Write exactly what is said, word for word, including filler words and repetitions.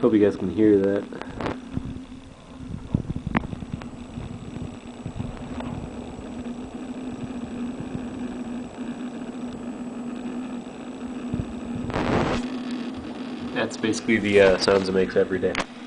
Hope you guys can hear that. That's basically the uh, sounds it makes every day.